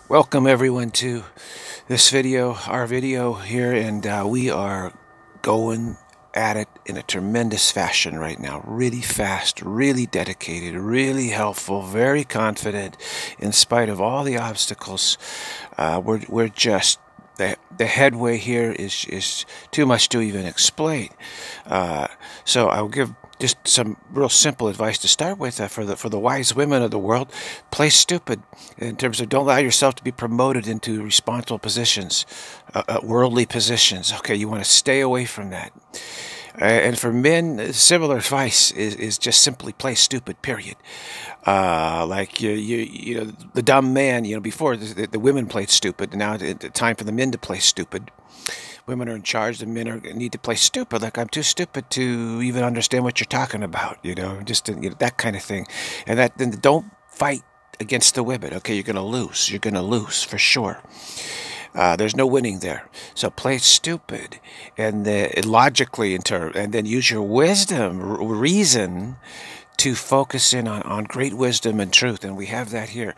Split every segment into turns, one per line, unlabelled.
Welcome everyone to this video, our video here, and we are going at it in a tremendous fashion right now. Really fast, really dedicated, really helpful, very confident in spite of all the obstacles. We're just the headway here is too much to even explain. So I'll give just some real simple advice to start with for the wise women of the world. Play stupid in terms of don't allow yourself to be promoted into responsible positions, worldly positions. Okay, you want to stay away from that. And for men, similar advice is just simply play stupid, period. Like you know, the dumb man. You know, before the women played stupid, and now it's time for the men to play stupid. Women are in charge. The men need to play stupid. Like, I'm too stupid to even understand what you're talking about. You know, just that kind of thing. And then don't fight against the women. Okay, you're gonna lose. You're gonna lose for sure. There's no winning there. So play stupid and logically and then use your wisdom, reason, to focus in on great wisdom and truth. And we have that here.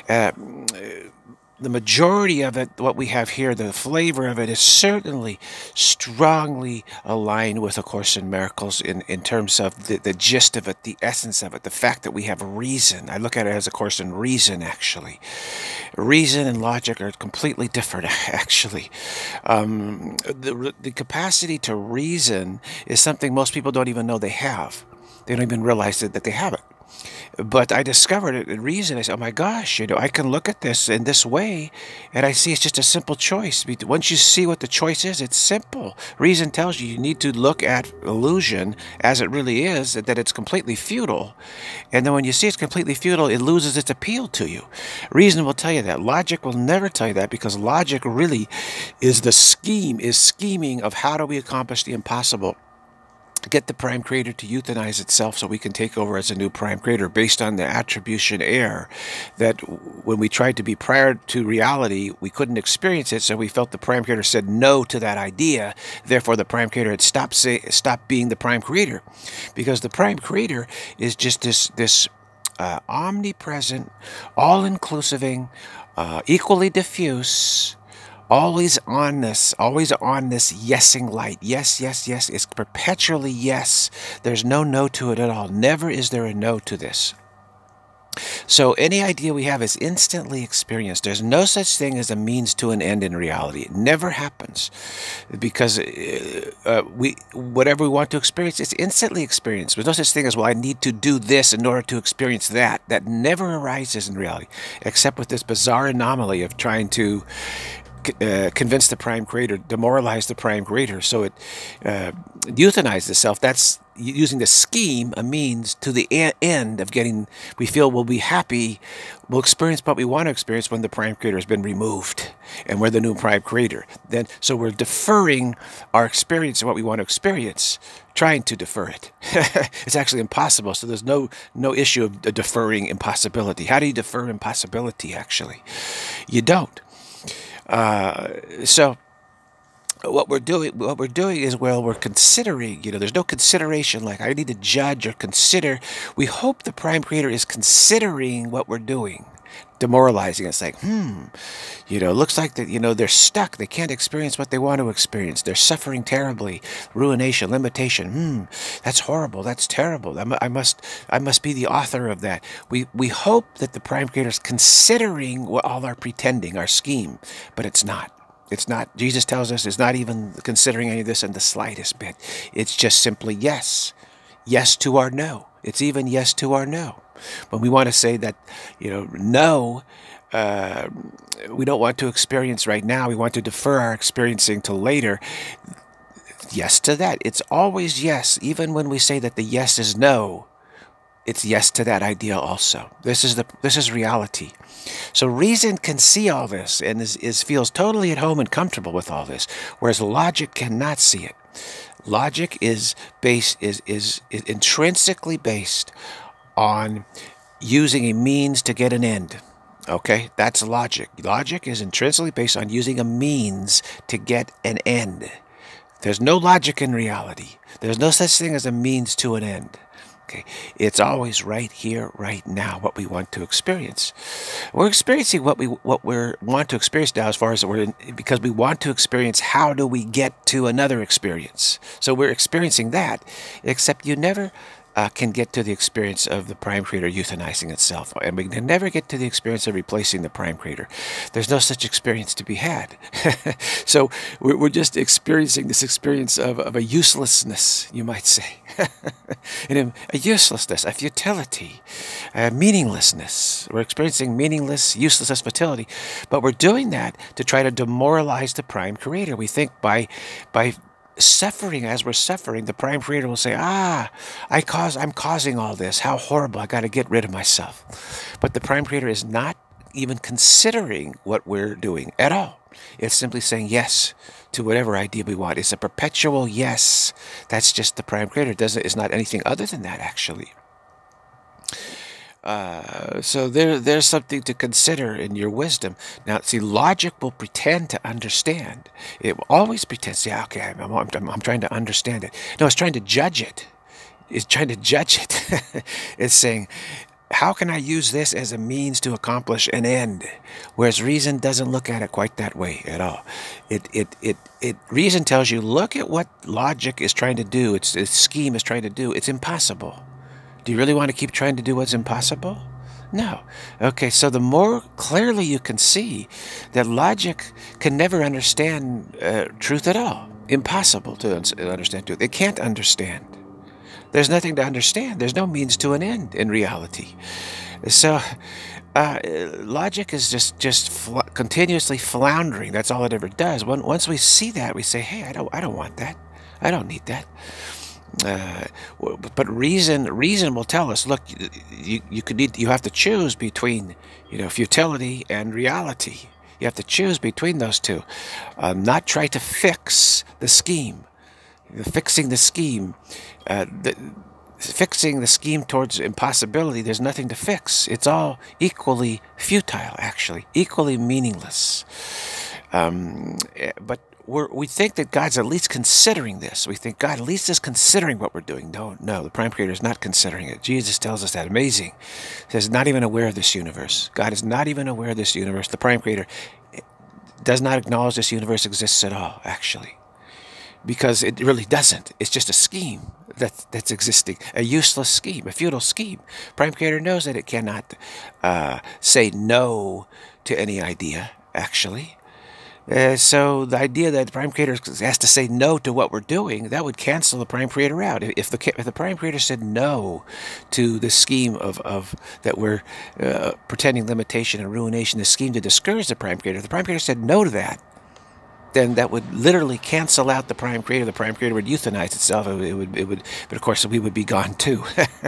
The majority of it, what we have here, the flavor of it, is certainly strongly aligned with A Course in Miracles in terms of the gist of it, the essence of it, the fact that we have reason. I look at it as A Course in Reason, actually. Reason and logic are completely different, actually. The capacity to reason is something most people don't even know they have. They don't even realize that they have it. But I discovered it in reason. I said, oh my gosh, you know, I can look at this in this way, and I see it's just a simple choice. Once you see what the choice is, it's simple. Reason tells you need to look at illusion as it really is, that it's completely futile. And then when you see it's completely futile, it loses its appeal to you. Reason will tell you that. Logic will never tell you that, because logic really is scheming of how do we accomplish the impossible. Get the prime creator to euthanize itself so we can take over as a new prime creator based on the attribution error that when we tried to be prior to reality, we couldn't experience it, so we felt the prime creator said no to that idea. Therefore, the prime creator had stopped being the prime creator, because the prime creator is just this omnipresent, all-inclusiving, equally diffuse, always on this yesing light. Yes, yes, yes. It's perpetually yes. There's no no to it at all. Never is there a no to this. So any idea we have is instantly experienced. There's no such thing as a means to an end in reality. It never happens, because whatever we want to experience, it's instantly experienced. There's no such thing as, well, I need to do this in order to experience that. That never arises in reality, except with this bizarre anomaly of trying to convince the prime creator, demoralize the prime creator, so it euthanizes itself. That's using the scheme, a means to the end of getting, we feel we'll be happy, we'll experience what we want to experience when the prime creator has been removed and we're the new prime creator. Then, so we're deferring our experience of what we want to experience, trying to defer it. It's actually impossible. So there's no issue of deferring impossibility. How do you defer impossibility, actually? You don't. So what we're doing is, well, we're considering, you know, there's no consideration like I need to judge or consider. We hope the prime creator is considering what we're doing, demoralizing us, like, you know, looks like that, you know, they're stuck. They can't experience what they want to experience. They're suffering terribly, ruination, limitation. That's horrible. That's terrible. I must be the author of that. We hope that the prime creator is considering what all our pretending, our scheme, but it's not. It's not. Jesus tells us it's not even considering any of this in the slightest bit. It's just simply yes. Yes to our no. It's even yes to our no. When we want to say that, you know, no, we don't want to experience right now, we want to defer our experiencing till later, yes to that. It's always yes. Even when we say that the yes is no, it's yes to that idea also. This is reality. So reason can see all this and feels totally at home and comfortable with all this, whereas logic cannot see it. Logic is intrinsically based on using a means to get an end. Okay, that's logic. Logic is intrinsically based on using a means to get an end. There's no logic in reality. There's no such thing as a means to an end. Okay, it's always right here, right now, what we want to experience. We're experiencing what we want to experience now, as far as because we want to experience how do we get to another experience. So we're experiencing that, except you never can get to the experience of the Prime Creator euthanizing itself, and we can never get to the experience of replacing the Prime Creator. There's no such experience to be had. So we're just experiencing this experience of a uselessness, you might say. And a uselessness, a futility, a meaninglessness. We're experiencing meaningless, uselessness, futility, but we're doing that to try to demoralize the Prime Creator. We think by suffering, as we're suffering, the Prime Creator will say, I'm causing all this. How horrible. I got to get rid of myself. But the Prime Creator is not even considering what we're doing at all. It's simply saying yes to whatever idea we want. It's a perpetual yes. That's just the Prime Creator. It's not anything other than that, actually. So there's something to consider in your wisdom. Now, see, logic will pretend to understand. It will always pretend, yeah, okay, I'm trying to understand it. No, it's trying to judge it. It's trying to judge it. It's saying, how can I use this as a means to accomplish an end? Whereas reason doesn't look at it quite that way at all. Reason tells you, look at what logic is trying to do. Its scheme is trying to do. It's impossible. Do you really want to keep trying to do what's impossible? No. Okay, so the more clearly you can see that logic can never understand truth at all. Impossible to understand truth. It can't understand. There's nothing to understand. There's no means to an end in reality. So logic is just continuously floundering. That's all it ever does. Once we see that, we say, hey, I don't want that. I don't need that. But reason will tell us, look, you have to choose between futility and reality. You have to choose between those two. Not try to fix the scheme. Fixing the scheme, fixing the scheme towards impossibility. There's nothing to fix. It's all equally futile, actually, equally meaningless. But we think that God's at least considering this. We think God at least is considering what we're doing. No, the Prime Creator is not considering it. Jesus tells us that. Amazing. He says, not even aware of this universe. God is not even aware of this universe. The Prime Creator does not acknowledge this universe exists at all, actually. Because it really doesn't. It's just a scheme that's existing. A useless scheme, a futile scheme. Prime Creator knows that it cannot say no to any idea, actually. So the idea that the Prime Creator has to say no to what we're doing, that would cancel the Prime Creator out. If the Prime Creator said no to the scheme of that we're pretending limitation and ruination, the scheme to discourage the Prime Creator, if the Prime Creator said no to that, then that would literally cancel out the Prime Creator. The Prime Creator would euthanize itself. It would, but of course we would be gone too.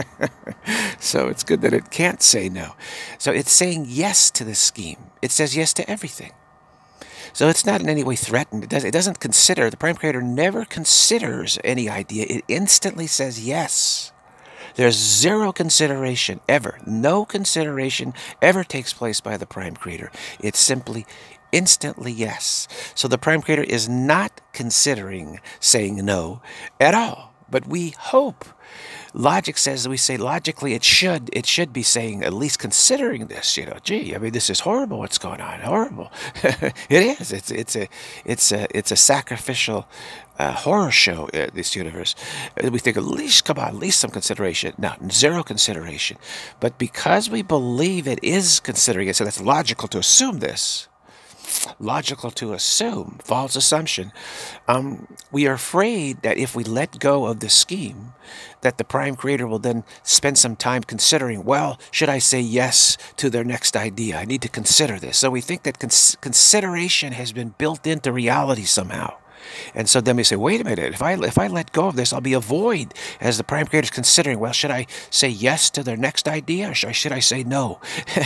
So it's good that it can't say no. So it's saying yes to the scheme. It says yes to everything. So it's not in any way threatened. It doesn't consider. The Prime Creator never considers any idea. It instantly says yes. There's zero consideration ever. No consideration ever takes place by the Prime Creator. It's simply instantly yes. So the Prime Creator is not considering saying no at all. But we hope. Logic says, we say logically it should be saying, at least considering this, gee, I mean, this is horrible what's going on, horrible. It is. It's a sacrificial horror show, this universe. We think, at least, come on, at least some consideration. No, zero consideration. But because we believe it is considering it, so that's logical to assume this. Logical to assume, false assumption. We are afraid that if we let go of the scheme, that the Prime Creator will then spend some time considering, well, should I say yes to their next idea? I need to consider this. So we think that consideration has been built into reality somehow. And so then we say, wait a minute, if I let go of this, I'll be a void, as the Prime Creator is considering, well, should I say yes to their next idea, or should I say no?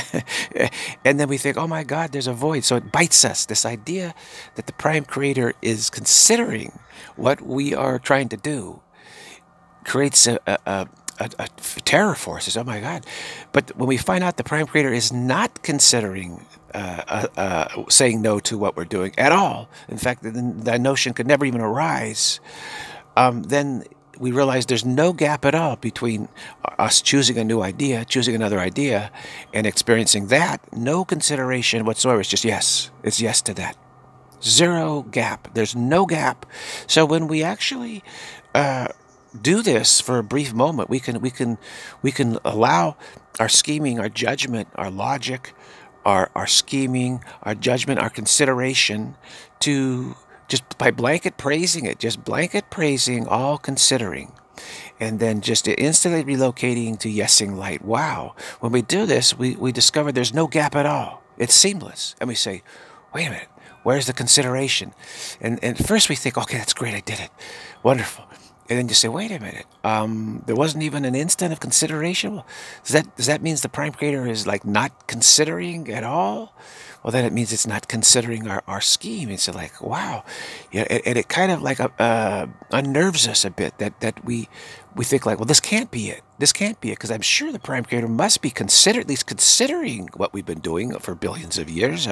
And then we think, oh my God, there's a void. So it bites us, this idea that the Prime Creator is considering what we are trying to do creates a terror for us. Oh my God. But when we find out the Prime Creator is not considering saying no to what we're doing at all, in fact, that notion could never even arise, then we realize there's no gap at all between us choosing a new idea, choosing another idea, and experiencing that. No consideration whatsoever. It's just yes. It's yes to that. Zero gap. There's no gap. So when we actually do this for a brief moment, we can allow our scheming, our judgment, our logic, our scheming, our judgment, our consideration to just by blanket praising it, just blanket praising, all considering, and then just instantly relocating to yesing light. Wow. When we do this, we discover there's no gap at all. It's seamless. And we say, wait a minute, where's the consideration? And first we think, okay, that's great, I did it. Wonderful. And then you say, wait a minute, there wasn't even an instant of consideration? Well, does that mean the prime creator is like not considering at all? Well, then it means it's not considering our scheme. It's like, wow. Yeah, and it kind of like unnerves us a bit that we think like, well, this can't be it. This can't be it, because I'm sure the prime creator must be at least considering what we've been doing for billions of years.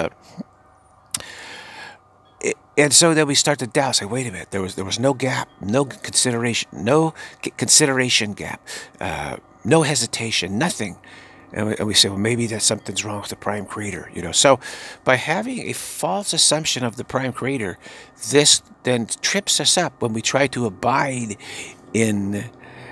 And so then we start to doubt, say, wait a minute, there was no gap, no consideration gap, no hesitation, nothing. And we say, well, maybe that something's wrong with the prime creator, So by having a false assumption of the prime creator, this then trips us up when we try to abide in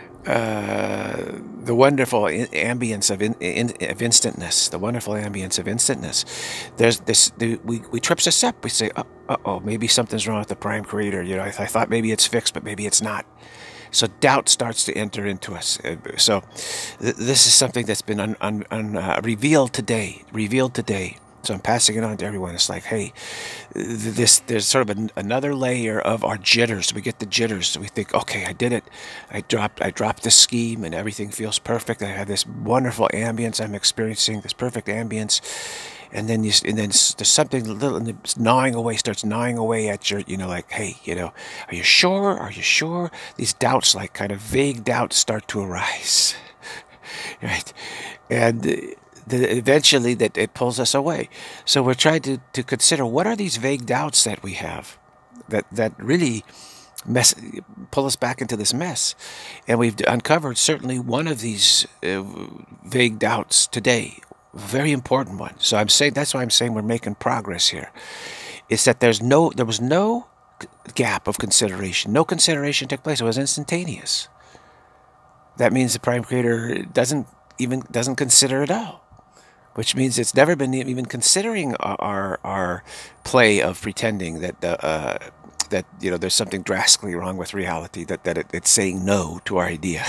the wonderful ambience of instantness, the wonderful ambience of instantness. There's this, we trips us up. We say, uh-oh, maybe something's wrong with the prime creator. I thought maybe it's fixed, but maybe it's not. So doubt starts to enter into us. So this is something that's been revealed today. So I'm passing it on to everyone. It's like, hey, there's sort of another layer of our jitters. We get the jitters. So we think, okay, I did it. I dropped the scheme, and everything feels perfect. I have this wonderful ambience. I'm experiencing this perfect ambience. And then there's something little gnawing away, starts gnawing away at your, like, hey, are you sure? Are you sure? These doubts, like kind of vague doubts, start to arise, right? And eventually that it pulls us away. So we're trying to consider, what are these vague doubts that we have that really pull us back into this mess. And we've uncovered certainly one of these vague doubts today. Very important one. So that's why I'm saying we're making progress here. It's that there was no gap of consideration. No consideration took place. It was instantaneous. That means the prime creator doesn't consider at all, which means it's never been even considering our play of pretending that there's something drastically wrong with reality, that it's saying no to our idea.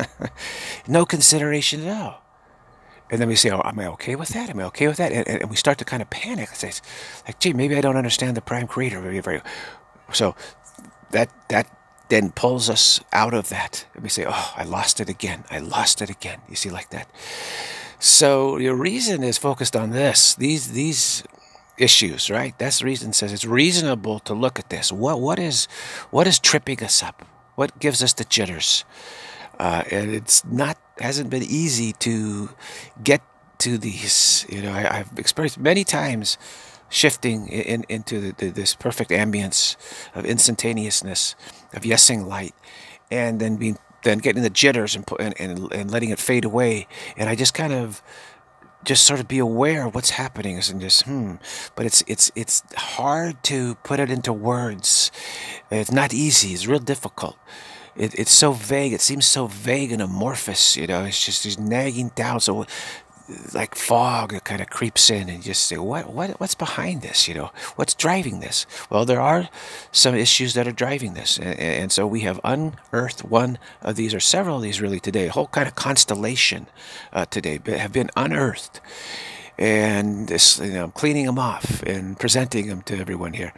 No consideration at all. And then we say, oh, am I okay with that? Am I okay with that? And we start to kind of panic. It's like, gee, maybe I don't understand the prime creator. So that then pulls us out of that. And we say, oh, I lost it again. I lost it again. You see, like that. So your reason is focused on these issues, right? That's the reason. Says it's reasonable to look at this. What is tripping us up? What gives us the jitters? And hasn't been easy to get to these. I've experienced many times shifting into this perfect ambience of instantaneousness, of yesing light, and then getting the jitters and letting it fade away. And I just kind of sort of be aware of what's happening, and just but it's hard to put it into words. It's not easy. It's real difficult. It's so vague. It seems so vague and amorphous. It's just these nagging doubts, like fog that kind of creeps in, and you just say, what's behind this? What's driving this? Well, there are some issues that are driving this, and so we have unearthed one of these, or several of these, really today. A whole kind of constellation today have been unearthed. And this, I'm cleaning them off and presenting them to everyone here.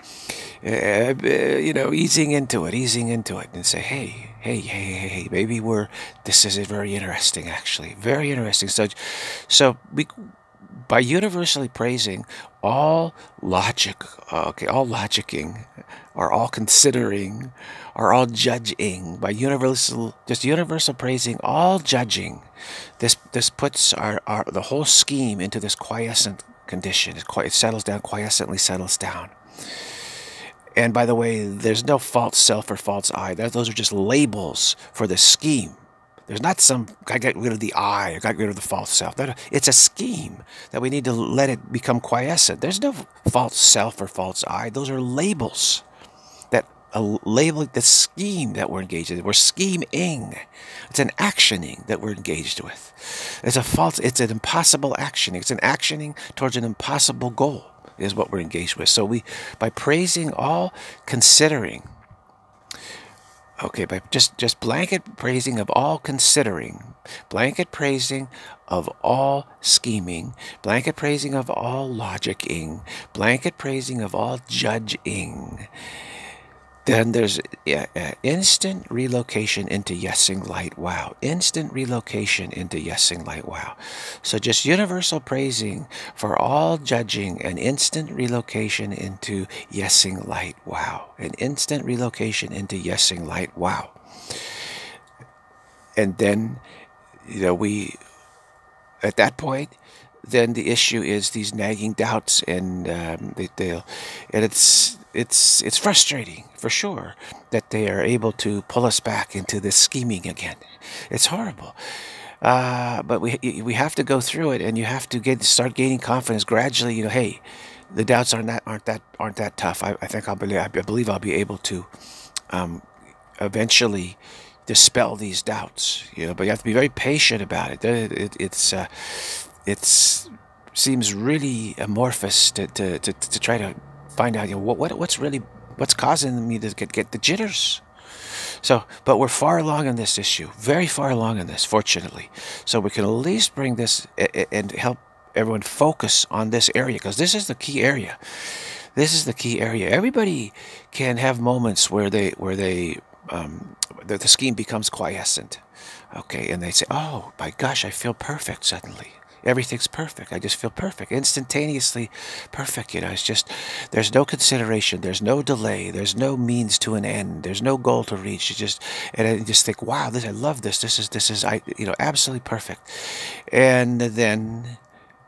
Easing into it, and say, hey, maybe this is very interesting, actually, very interesting. So by universally praising, all logicking, or all considering, or all judging, by universal praising, all judging, this puts the whole scheme into this quiescent condition. It settles down, quiescently settles down. And by the way, there's no false self or false I. Those are just labels for the scheme. There's not some, I got rid of the I, I got rid of the false self. It's a scheme that we need to let it become quiescent. There's no false self or false I. Those are labels that label the scheme that we're engaged in. We're scheming. It's an actioning that we're engaged with. It's an impossible actioning. It's an actioning towards an impossible goal is what we're engaged with. So by praising all, considering, okay, by just blanket praising of all considering, blanket praising of all scheming, blanket praising of all logicking, blanket praising of all judging, then there's instant relocation into yesing light. Wow. Instant relocation into yesing light. Wow. So just universal praising for all judging and instant relocation into yesing light. Wow. An instant relocation into yesing light. Wow. And then, at that point, then the issue is these nagging doubts, and it's frustrating for sure that they are able to pull us back into this scheming again. It's horrible, but we have to go through it, and you have to start gaining confidence gradually. Hey, the doubts aren't that tough. I believe I'll be able to eventually dispel these doubts. But you have to be very patient about it. It seems really amorphous to try to find out what's causing me to get the jitters. So, but we're far along in this issue, very far along in this, fortunately. So we can at least bring this and help everyone focus on this area, because this is the key area. This is the key area. Everybody can have moments where the scheme becomes quiescent. Okay, and they say, "Oh my gosh, I feel perfect suddenly. Everything's perfect. I just feel perfect, instantaneously perfect." It's just, there's no consideration, there's no delay, there's no means to an end, there's no goal to reach. And I just think, wow, I love this. This is absolutely perfect. And then,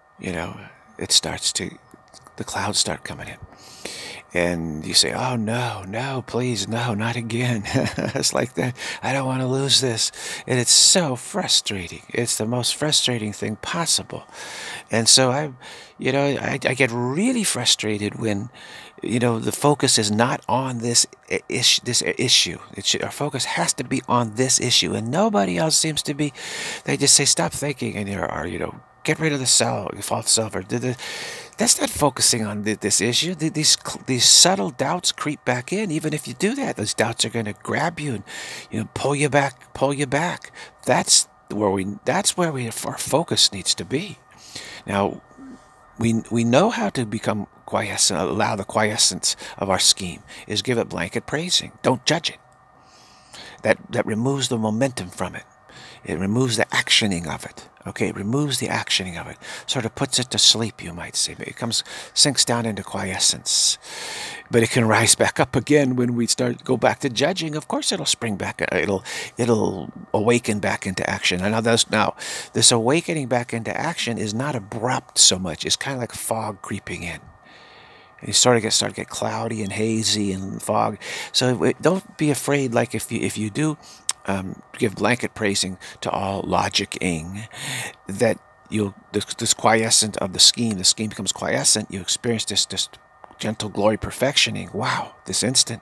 the clouds start coming in. And you say, "Oh, no, please, no, not again." It's like that. I don't want to lose this. And it's so frustrating. It's the most frustrating thing possible. And so I get really frustrated when, the focus is not on this issue. Our focus has to be on this issue. And nobody else seems to be. They just say, "Stop thinking," and get rid of the false self. That's not focusing on this issue. These subtle doubts creep back in. Even if you do that, those doubts are going to grab you and pull you back. That's where our focus needs to be. Now, we know how to become quiescent, allow the quiescence of our scheme, is give it blanket praising. Don't judge it. That removes the momentum from it. It removes the actioning of it. Okay, it removes the actioning of it. Sort of puts it to sleep, you might say. It sinks down into quiescence. But it can rise back up again when we go back to judging. Of course, it'll spring back. It'll awaken back into action. Now, this awakening back into action is not abrupt so much. It's kind of like fog creeping in. And you start to get cloudy and hazy and fog. So don't be afraid. Like if you do give blanket praising to all logicking, that this quiescent of the scheme becomes quiescent. You experience this gentle glory perfectioning. Wow, this instant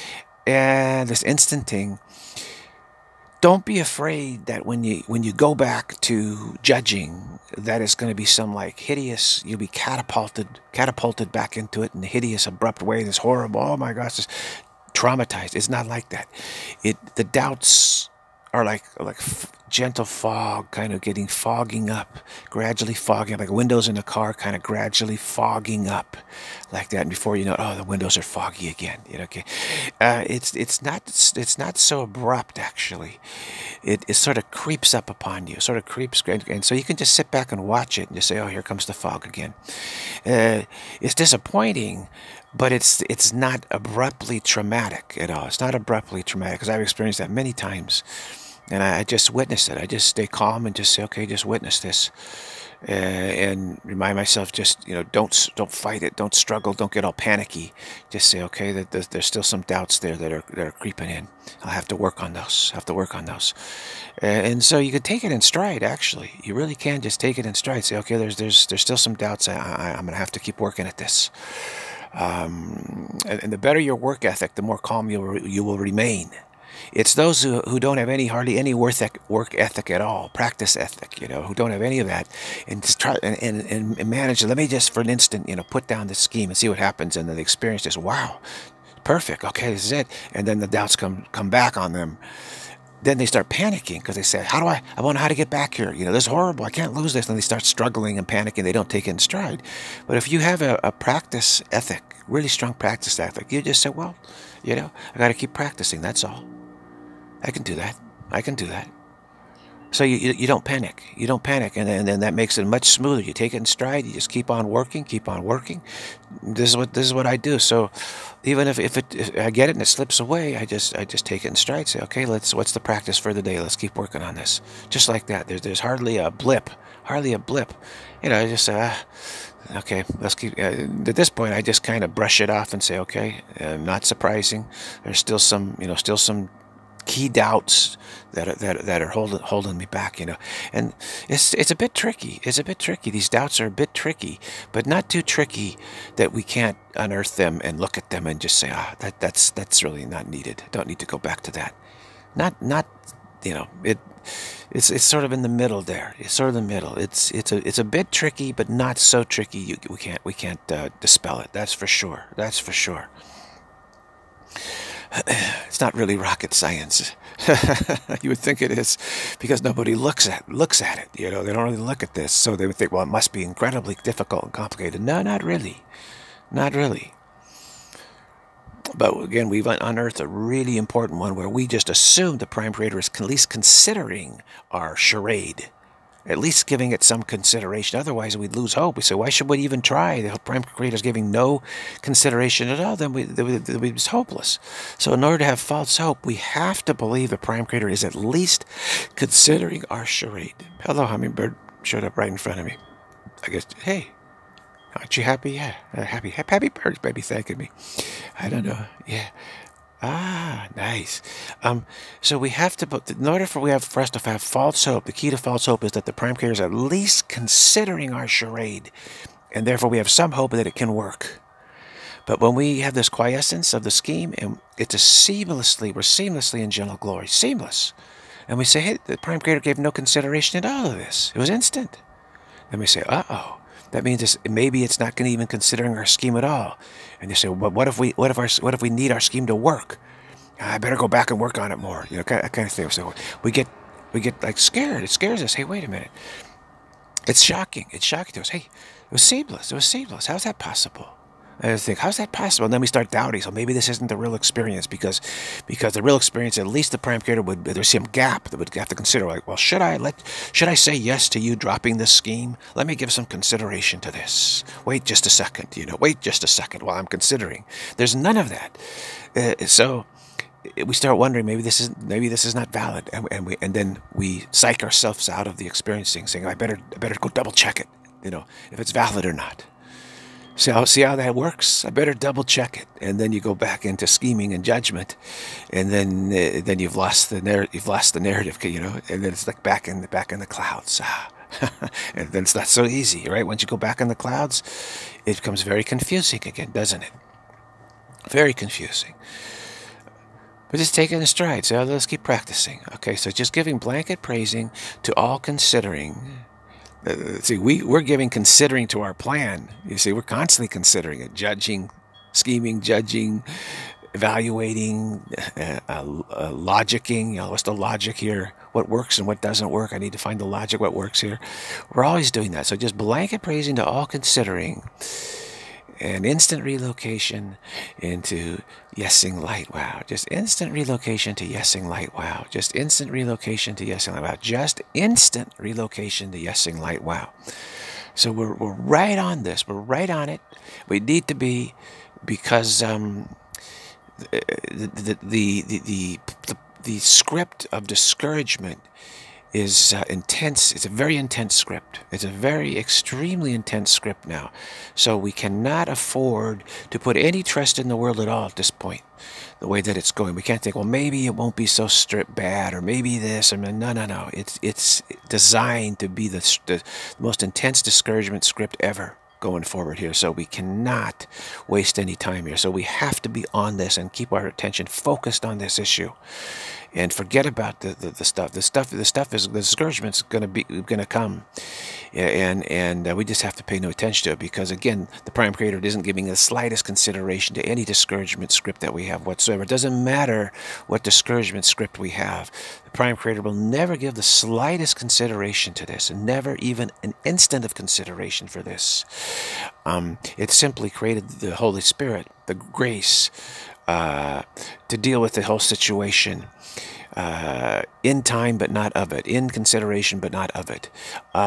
and this instanting. Don't be afraid that when you go back to judging, that it's going to be some hideous. You'll be catapulted back into it in a hideous, abrupt way. This horrible. Oh my gosh, this traumatized. It's not like that. The doubts are like gentle fog, kind of fogging up, gradually fogging up, like windows in a car, kind of gradually fogging up, like that. And before you know it, oh, the windows are foggy again. Okay, it's not so abrupt actually. It sort of creeps up upon you, sort of creeps, and so you can just sit back and watch it and just say, oh, here comes the fog again. It's disappointing, but it's not abruptly traumatic at all. It's not abruptly traumatic, because I've experienced that many times. And I just witness it. I just stay calm and just say, okay, just witness this, and remind myself, just don't fight it, don't struggle, don't get all panicky. Just say, okay, that there's still some doubts there that are creeping in. I'll have to work on those. Have to work on those. And so you can take it in stride. Actually, you really can just take it in stride. Say, okay, there's still some doubts. I'm gonna have to keep working at this. And the better your work ethic, the more calm you will remain. It's those who don't have hardly any work ethic at all, practice ethic, who don't have any of that, and just try and manage. Let me just for an instant, put down this scheme and see what happens, and then the experience is, wow, perfect. Okay, this is it. And then the doubts come back on them. Then they start panicking because they say, I won't know how to get back here. This is horrible. I can't lose this. And they start struggling and panicking. They don't take it in stride. But if you have a practice ethic, really strong practice ethic, you just say, well, I got to keep practicing. That's all. I can do that. I can do that. So you don't panic. You don't panic, and then that makes it much smoother. You take it in stride. You just keep on working. Keep on working. This is what I do. So even if I get it and it slips away, I just take it in stride. Say, okay, what's the practice for the day? Let's keep working on this. Just like that. There's hardly a blip. Hardly a blip. I just say, okay, let's keep. At this point, I just kind of brush it off and say, okay, not surprising. There's still some key doubts that are holding me back, and it's a bit tricky. It's a bit tricky. These doubts are a bit tricky, but not too tricky that we can't unearth them and look at them and just say, that's really not needed. Don't need to go back to that. Not it's sort of in the middle there. It's sort of the middle. It's a bit tricky, but not so tricky. We can't dispel it. That's for sure. That's for sure. It's not really rocket science. You would think it is, because nobody looks at it. They don't really look at this, so they would think, well, it must be incredibly difficult and complicated. No, not really. Not really. But again, we've unearthed a really important one where we just assume the Prime Creator is at least considering our charade. At least giving it some consideration. Otherwise, we'd lose hope. We say, why should we even try? The Prime Creator is giving no consideration at all. Then we'd be hopeless. So in order to have false hope, we have to believe the Prime Creator is at least considering our charade. Hello, hummingbird. Showed up right in front of me. I guess, hey, aren't you happy? Yeah, happy. Happy birds, baby, thanking me. I don't know. Yeah. Ah, nice. So we have to, in order for us to have false hope, the key to false hope is that the Prime Creator is at least considering our charade, and therefore we have some hope that it can work. But when we have this quiescence of the scheme, and we're seamlessly in gentle glory, seamless, and we say, hey, the Prime Creator gave no consideration at all of this. It was instant. Then we say, uh-oh. That means maybe it's not going to even considering our scheme at all. And you say, well, what if we need our scheme to work? I better go back and work on it more. That kind of thing. So we get like scared. It scares us. Hey, wait a minute. It's shocking. It's shocking to us. Hey, it was seamless. It was seamless. How's that possible? I think, how's that possible? And then we start doubting. So maybe this isn't the real experience, because the real experience, at least the Prime Creator there's some gap that would have to consider. Like, well, should I say yes to you dropping this scheme? Let me give some consideration to this. Wait just a second. Wait just a second while I'm considering. There's none of that. So we start wondering, maybe this is not valid, and then we psych ourselves out of the experiencing, saying, I better go double check it. If it's valid or not. See how that works? I better double check it, and then you go back into scheming and judgment, and then you've lost the narrative, and then it's like back in the clouds, and then it's not so easy, right? Once you go back in the clouds, it becomes very confusing again, doesn't it? Very confusing. But just take it in stride. So let's keep practicing. Okay, so just giving blanket praising to all considering. See, we're giving considering to our plan. You see, we're constantly considering it, judging, scheming, judging, evaluating, logicking. What's the logic here? What works and what doesn't work? I need to find the logic, what works here. We're always doing that. So just blanket praising to all considering. And instant relocation into yesing light. Wow. Just instant relocation to yesing light. Wow. Just instant relocation to yesing light. Wow. Just instant relocation to yesing light. Wow. So we're right on this. We're right on it. We need to be, because the the script of discouragement is intense. It's a very intense script. It's a very extremely intense script now. So we cannot afford to put any trust in the world at all at this point, the way that it's going. We can't think, well, maybe it won't be so bad, or maybe this, or no. It's designed to be the most intense discouragement script ever going forward here. So we cannot waste any time here. So we have to be on this and keep our attention focused on this issue, and forget about the stuff. The discouragement's gonna come, and we just have to pay no attention to it, because again, the Prime Creator isn't giving the slightest consideration to any discouragement script that we have whatsoever. It doesn't matter what discouragement script we have. The Prime Creator will never give the slightest consideration to this, and never even an instant of consideration for this. It simply created the Holy Spirit, the grace, to deal with the whole situation, in time but not of it, in consideration but not of it,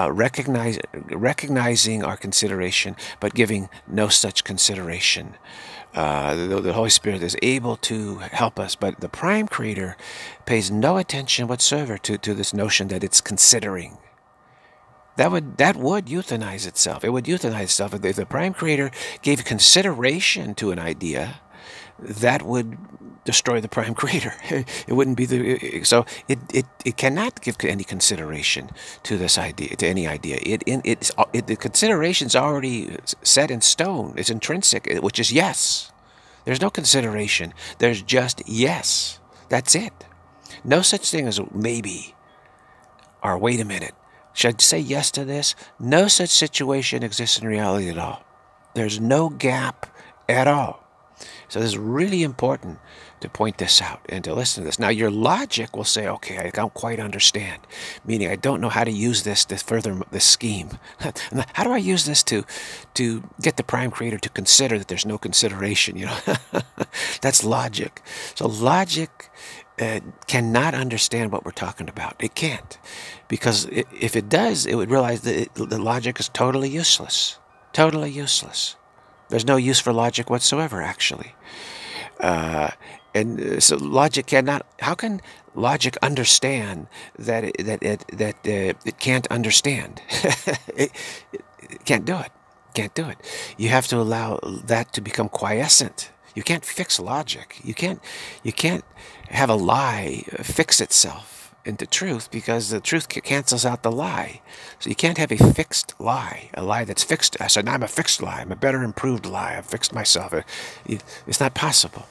recognizing our consideration but giving no such consideration. The Holy Spirit is able to help us, but the Prime Creator pays no attention whatsoever to this notion that it's considering. That would euthanize itself. It would euthanize itself. If the Prime Creator gave consideration to an idea, that would destroy the Prime Creator. It wouldn't be so it cannot give any consideration to this idea, to any idea. The consideration's already set in stone. It's intrinsic, which is yes. There's no consideration. There's just yes. That's it. No such thing as maybe or wait a minute. Should I say yes to this? No such situation exists in reality at all. There's no gap at all. So this is really important to point this out and to listen to this. Now, your logic will say, okay, I don't quite understand, meaning I don't know how to use this to further this scheme. How do I use this to get the Prime Creator to consider that there's no consideration? You know, that's logic. So logic cannot understand what we're talking about. It can't, because if it does, it would realize that the logic is totally useless. Totally useless. There's no use for logic whatsoever, actually. And so logic cannot. How can logic understand that it can't understand? it can't do it. Can't do it. You have to allow that to become quiescent. You can't fix logic. You can't have a lie fix itself into truth, because the truth cancels out the lie. So you can't have a fixed lie, a lie that's fixed. I said, I'm a fixed lie. I'm a better improved lie. I've fixed myself. It's not possible.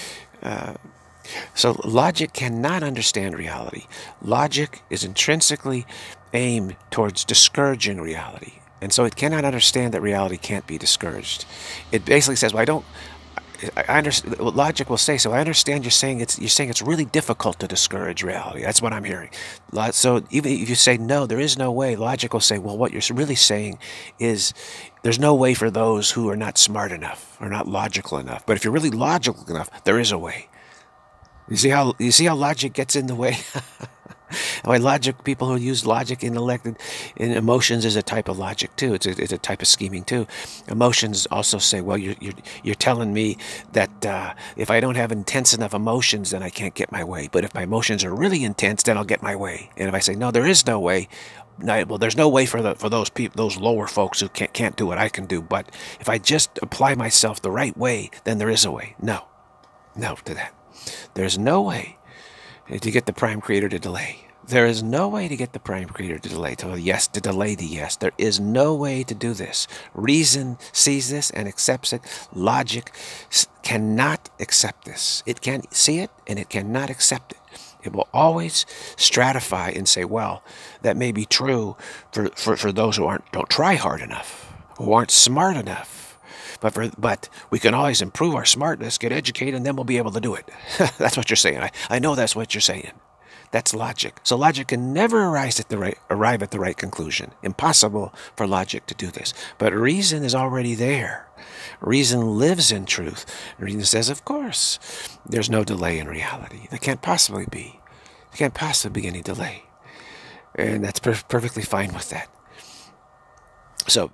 So logic cannot understand reality. Logic is intrinsically aimed towards discouraging reality. And so it cannot understand that reality can't be discouraged. It basically says, well, I understand. Logic will say, so I understand you're saying it's really difficult to discourage reality. That's what I'm hearing. So even if you say no, there is no way, logic will say, well, what you're really saying is there's no way for those who are not smart enough or not logical enough. But if you're really logical enough, there is a way. You see how logic gets in the way? Why logic, people who use logic, intellect, and emotions is a type of logic too. It's a type of scheming too. Emotions also say, well, you're telling me that if I don't have intense enough emotions, then I can't get my way. But if my emotions are really intense, then I'll get my way. And if I say, no, there is no way, well, there's no way for those people, those lower folks who can't do what I can do. But if I just apply myself the right way, then there is a way. No to that. There's no way to get the Prime Creator to delay. There is no way to get the Prime Creator to delay, to delay the yes. There is no way to do this. Reason sees this and accepts it. Logic cannot accept this. It can't see it, and it cannot accept it. It will always stratify and say, well, that may be true for those who don't try hard enough, who aren't smart enough. But we can always improve our smartness, get educated, and then we'll be able to do it. That's what you're saying. I know that's what you're saying. That's logic. So logic can never arrive at the right conclusion. Impossible for logic to do this. But reason is already there. Reason lives in truth. Reason says, of course, there's no delay in reality. There can't possibly be. There can't possibly be any delay. And that's perfectly fine with that. So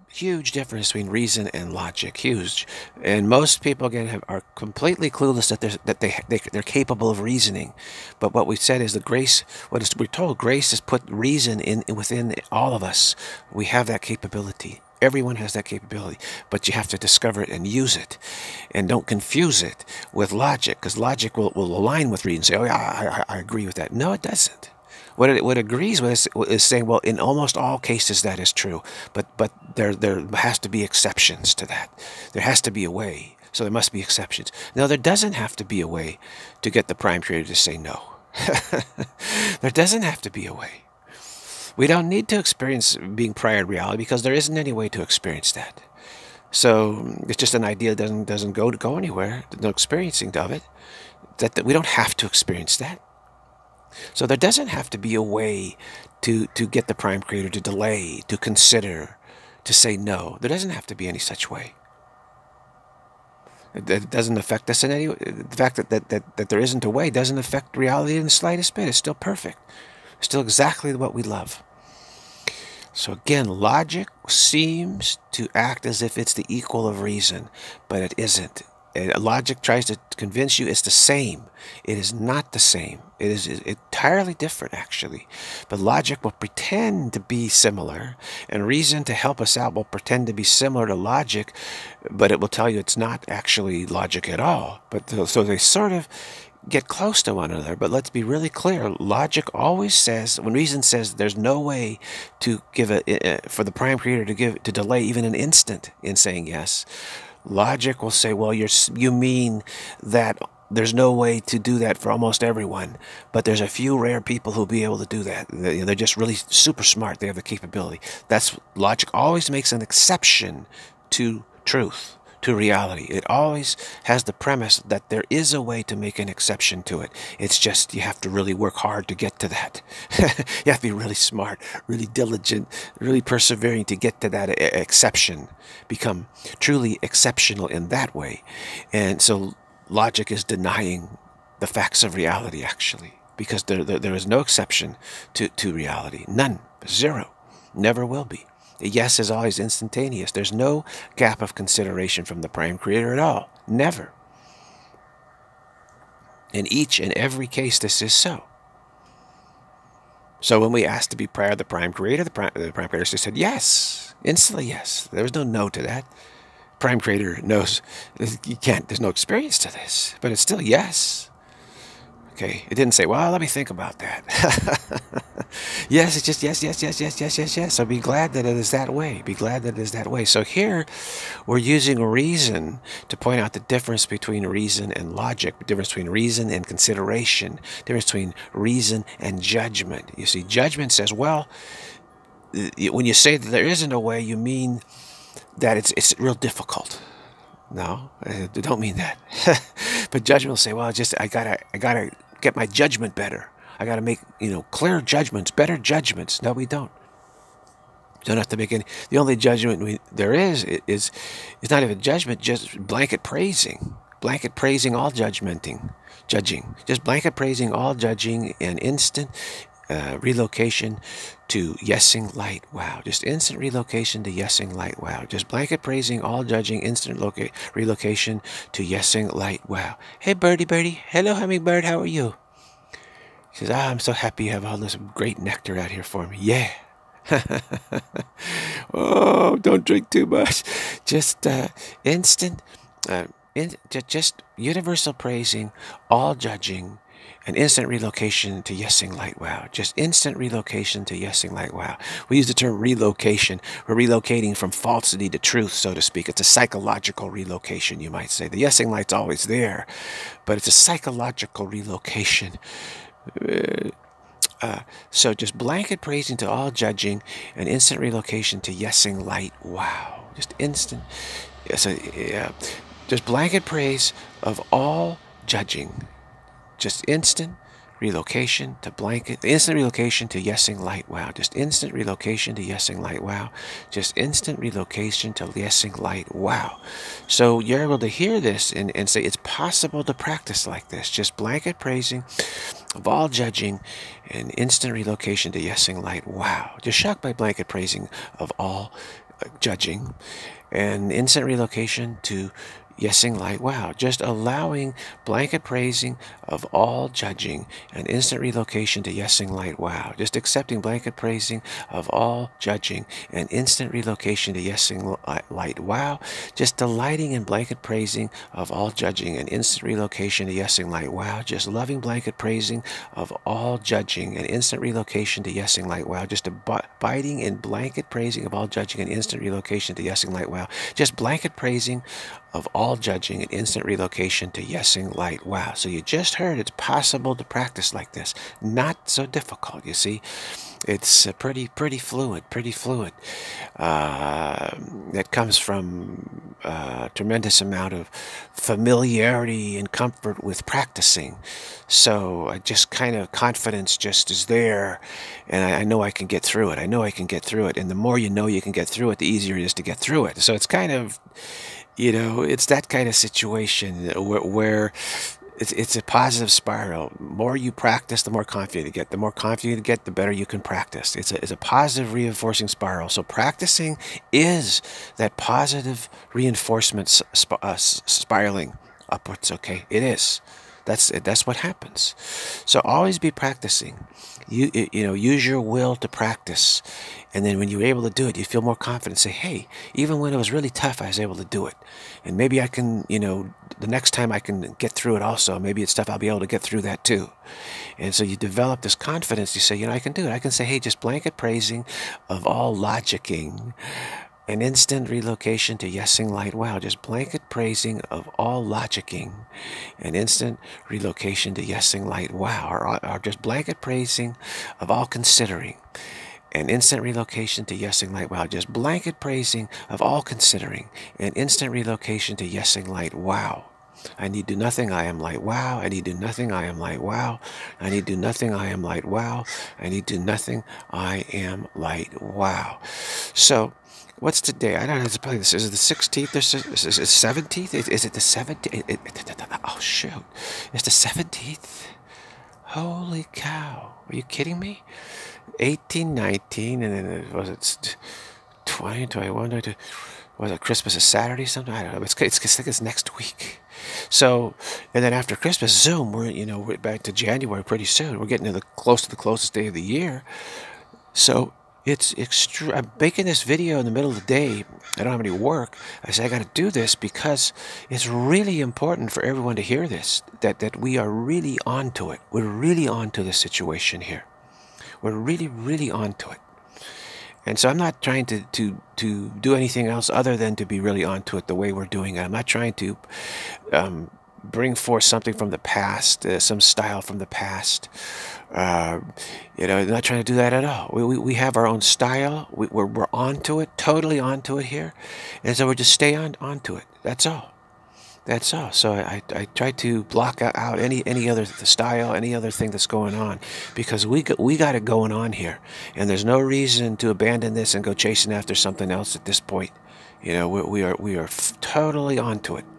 Huge difference between reason and logic, huge. And most people again are completely clueless that they're capable of reasoning. But what we've said is the grace. We're told grace has put reason in within all of us. We have that capability. Everyone has that capability, but you have to discover it and use it. And don't confuse it with logic, because logic will align with reason. Say, oh yeah, I agree with that. No, it doesn't. What it agrees with is saying, well, in almost all cases that is true, but there has to be exceptions to that. There has to be a way, so there must be exceptions. No, there doesn't have to be a way to get the prime creator to say no. There doesn't have to be a way. We don't need to experience being prior to reality because there isn't any way to experience that. So it's just an idea that doesn't go anywhere. There's no experiencing of it. That we don't have to experience that. So there doesn't have to be a way to get the prime creator to delay, to consider, to say no. There doesn't have to be any such way. It doesn't affect us in any way. The fact that there isn't a way doesn't affect reality in the slightest bit. It's still perfect. It's still exactly what we love. So again, logic seems to act as if it's the equal of reason, but it isn't. Logic tries to convince you it's the same. It is not the same. It is entirely different, actually. But logic will pretend to be similar, and reason, to help us out, will pretend to be similar to logic, but it will tell you it's not actually logic at all. But so they sort of get close to one another. But let's be really clear. Logic always says, when reason says there's no way to give for the prime creator to delay even an instant in saying yes, logic will say, well, you mean that there's no way to do that for almost everyone, but there's a few rare people who'll be able to do that. They're just really super smart. They have the capability. That's logic always makes an exception to truth, to reality. It always has the premise that there is a way to make an exception to it. It's just you have to really work hard to get to that. You have to be really smart, really diligent, really persevering to get to that exception. Become truly exceptional in that way. And so logic is denying the facts of reality, actually, because there is no exception to reality. None. Zero. Never will be. Yes is always instantaneous. There's no gap of consideration from the prime creator at all. Never. In each and every case, this is so. So when we asked to be prior to the prime creator, the prime creator said yes. Instantly yes. There was no to that. Prime creator knows you can't, there's no experience to this, but it's still yes. Okay, it didn't say, well, let me think about that. Yes, it's just yes, yes, yes, yes, yes, yes, yes. So be glad that it is that way. Be glad that it is that way. So here, we're using reason to point out the difference between reason and logic, the difference between reason and consideration, the difference between reason and judgment. You see, judgment says, well, when you say that there isn't a way, you mean that it's real difficult. No, I don't mean that. But judgment will say, well, I gotta get my judgment better. I gotta make, clear judgments, better judgments. No, we don't. Don't have to make any. The only judgment there is not even judgment, just blanket praising. Blanket praising, all judging. Just blanket praising, all judging, and instant relocation to yesing light. Wow. Just instant relocation to yesing light. Wow. Just blanket praising, all judging, instant relocation to yesing light. Wow. Hey, birdie. Hello, hummingbird. How are you? She says, I'm so happy you have all this great nectar out here for me. Yeah. Oh, don't drink too much. Just instant, just universal praising, all judging, and instant relocation to yesing light. Wow. Just instant relocation to yesing light. Wow. We use the term relocation. We're relocating from falsity to truth, so to speak. It's a psychological relocation, you might say. The yesing light's always there, but it's a psychological relocation. So just blanket praising to all judging and instant relocation to yesing light. Wow. Just instant. So, just blanket praise of all judging. Just instant relocation to instant relocation to yesing light. Wow. Just instant relocation to yesing light. Wow. Just instant relocation to yesing light. Wow. So you're able to hear this and say it's possible to practice like this. Just blanket praising of all judging and instant relocation to yesing light. Wow. Just shocked by blanket praising of all judging, and instant relocation to yesing light wow. Just allowing blanket praising of all judging and instant relocation to yesing light wow. Just accepting blanket praising of all judging and instant relocation to yesing light wow. Just delighting in blanket praising of all judging and instant relocation to yesing light wow. Just loving blanket praising of all judging and instant relocation to yesing light wow. Just abiding in blanket praising of all judging and instant relocation to yesing light wow. Just blanket praising of all judging and instant relocation to yesing light wow. So you just heard it's possible to practice like this. Not so difficult, you see. It's pretty fluid. It comes from a tremendous amount of familiarity and comfort with practicing. So I just kind of confidence just is there, and I know I can get through it. I know I can get through it. And the more you know you can get through it, the easier it is to get through it. So it's kind of, you know, it's that kind of situation where it's a positive spiral. The more you practice, the more confident you get. The more confident you get, the better you can practice. It's a positive reinforcing spiral. So practicing is that positive reinforcement spiraling upwards. Okay, it is. That's what happens. So always be practicing. You know, use your will to practice. And then when you're able to do it, you feel more confident. Say, hey, even when it was really tough, I was able to do it. And maybe I can, you know, the next time I can get through it also. Maybe it's stuff I'll be able to get through that too. And so you develop this confidence. You say, you know, I can do it. I can say, hey, just blanket praising of all logicking. An instant relocation to yesing light wow. Just blanket praising of all logicking. An instant relocation to yesing light wow. Or just blanket praising of all considering. An instant relocation to yesing light wow. Just blanket praising of all considering. An instant relocation to yesing light wow. I need do nothing, I am light wow. I need do nothing, I am light wow. I need do nothing, I am light wow. I need do nothing, I am light wow. So what's today? I don't know. It's probably this. Is it the 16th or is it 17th? Is it the 17th? Oh shoot! It's the 17th. Holy cow! Are you kidding me? 18, 19, and then was it 20, 21, 22? Was it Christmas a Saturday? Something I don't know. I think it's next week. So, and then after Christmas, zoom. We're back to January pretty soon. We're getting to close to the closest day of the year. So. It's extreme. I'm making this video in the middle of the day. I don't have any work. I say I got to do this because it's really important for everyone to hear this. That we are really onto it. We're really onto the situation here. We're really onto it. And so I'm not trying to do anything else other than to be really onto it the way we're doing it. I'm not trying to bring forth something from the past, some style from the past. You know, not trying to do that at all. We have our own style. We're onto it, totally onto it here, and so we just stay onto it. That's all. That's all. So I try to block out any other style, any other thing that's going on, because we got it going on here, and there's no reason to abandon this and go chasing after something else at this point. You know, we are totally onto it.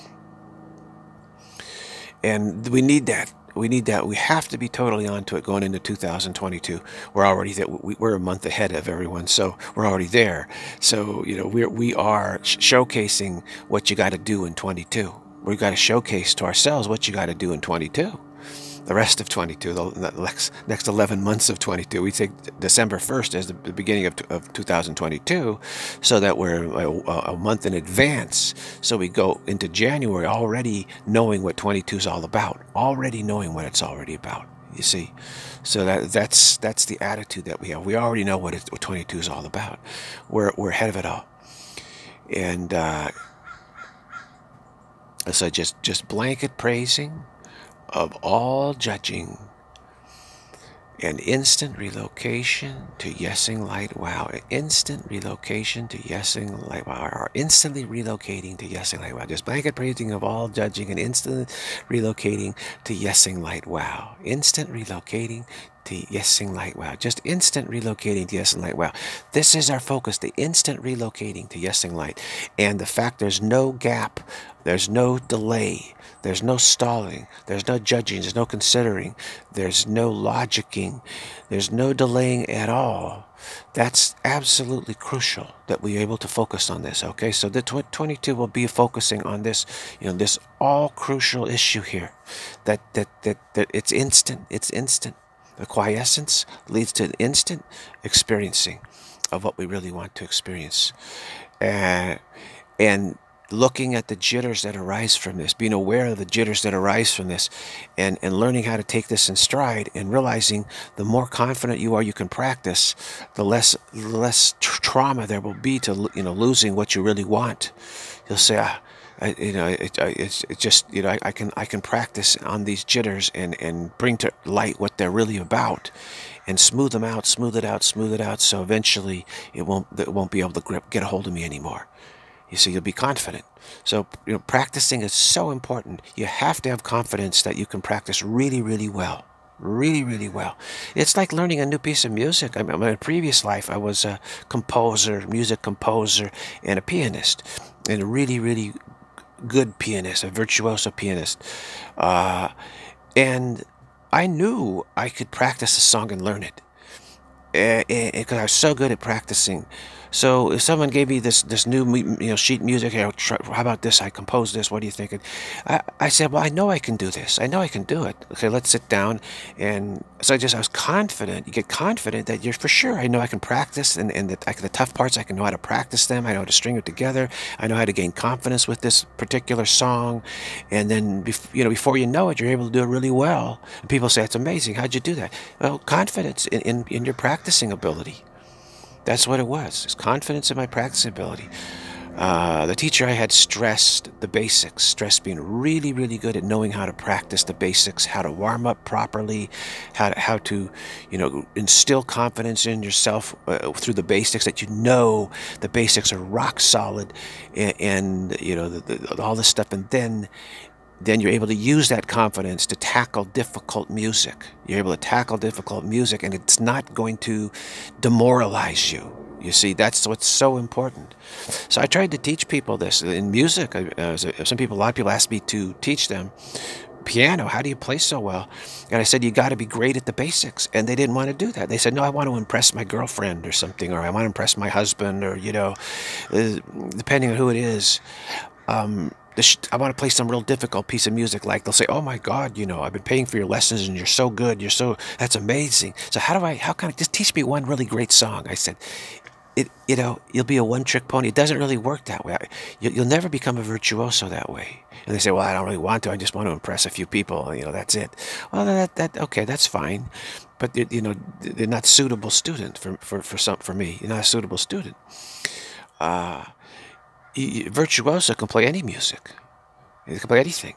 And we need that. We need that. We have to be totally onto it going into 2022. We're already there. We're a month ahead of everyone, so we're already there. So, you know, we are showcasing what you got to do in 22. We've got to showcase to ourselves what you got to do in 22. The rest of 22, the next 11 months of 22. We take December 1st as the beginning of 2022, so that we're a month in advance. So we go into January already knowing what 22 is all about, already knowing what it's already about. You see, so that's the attitude that we have. We already know what 22 is all about. We're ahead of it all, and so just blanket praising of all judging, an instant relocation to yesing light wow. An instant relocation to yesing light wow. Or instantly relocating to yesing light wow. Just blanket praising of all judging and instant relocating to yesing light wow. Instant relocating to yesing light wow. Just instant relocating to yesing light wow. This is our focus, the instant relocating to yesing light. And the fact there's no gap, there's no delay, there's no stalling, there's no judging, there's no considering, there's no logicking, there's no delaying at all. That's absolutely crucial that we're able to focus on this. Okay, so the 22 will be focusing on this, this all crucial issue here, that it's instant. It's instant. The quiescence leads to an instant experiencing of what we really want to experience. And looking at the jitters that arise from this, being aware of the jitters that arise from this, and learning how to take this in stride, and realizing the more confident you are you can practice, the less trauma there will be to losing what you really want. You'll say, it's just I can practice on these jitters and bring to light what they're really about, and smooth them out, smooth it out, smooth it out, so eventually it won't be able to get a hold of me anymore. You see, you'll be confident. So, practicing is so important. You have to have confidence that you can practice really, really well. Really, really well. It's like learning a new piece of music. I mean, in my previous life, I was a composer, music composer, and a pianist. And a really, really good pianist, a virtuoso pianist. And I knew I could practice a song and learn it. Because I was so good at practicing. So if someone gave me this new sheet music, how about this? I composed this. What do you think? I said, well, I know I can do this. I know I can do it. Okay, let's sit down. And so I was confident. You get confident that you're for sure. I know I can practice, and the tough parts I can know how to practice them. I know how to string it together. I know how to gain confidence with this particular song, and then before you know it, you're able to do it really well. And people say, it's amazing. How'd you do that? Well, confidence in your practicing ability. That's what it was. It's confidence in my practice ability. The teacher I had stressed the basics, stressed being really, really good at knowing how to practice the basics, how to warm up properly, how to instill confidence in yourself through the basics, that the basics are rock solid, and all this stuff, and then you're able to use that confidence to tackle difficult music. You're able to tackle difficult music, and it's not going to demoralize you. You see, that's what's so important. So I tried to teach people this in music. A lot of people asked me to teach them piano. How do you play so well? And I said, you got to be great at the basics. And they didn't want to do that. They said, no, I want to impress my girlfriend or something, or I want to impress my husband, or depending on who it is. I want to play some real difficult piece of music. Like they'll say, oh my God, I've been paying for your lessons and you're so good. That's amazing. So how can I just teach me one really great song? I said, you'll be a one-trick pony. It doesn't really work that way. You'll never become a virtuoso that way. And they say, well, I don't really want to. I just want to impress a few people. That's it. Well, okay, that's fine. But they're not suitable student for me. You're not a suitable student. Virtuoso can play any music. They can play anything.